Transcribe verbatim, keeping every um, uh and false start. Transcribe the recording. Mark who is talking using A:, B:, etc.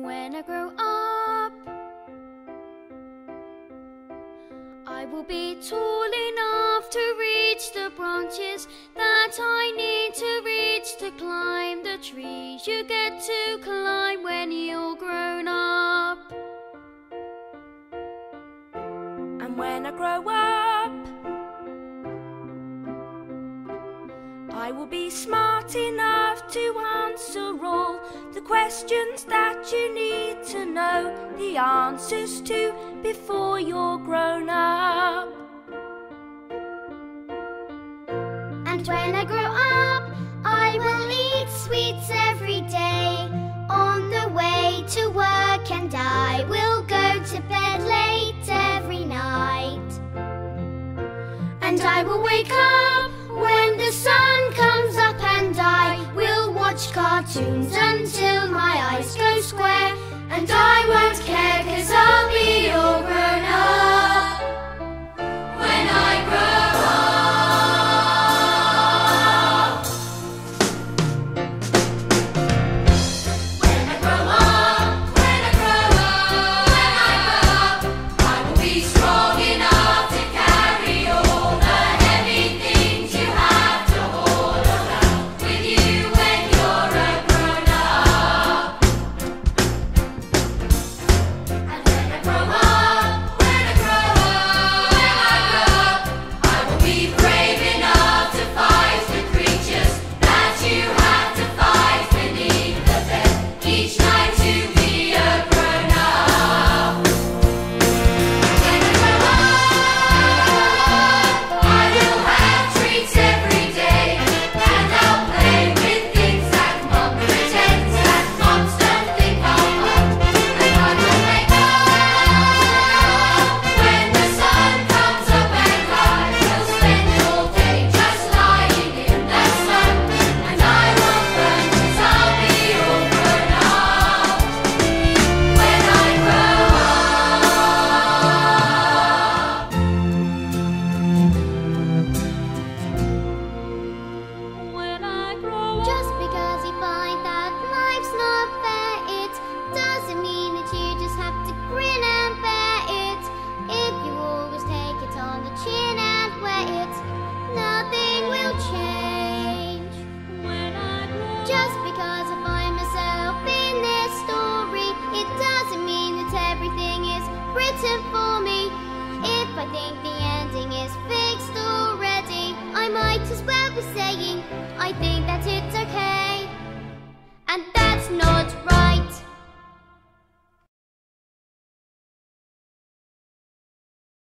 A: when I grow up, I will be tall enough to reach the branches that I need to reach to climb the trees you get to climb when you're grown up.
B: And when I grow up, I will be smart enough to answer all the questions that you need to know the answers to before you're grown up.
C: And when I grow up, I will eat sweets every day on the way to work, and I will go to bed late every night.
A: And I will wake up when the sun comes up, and I will watch cartoons until my eyes go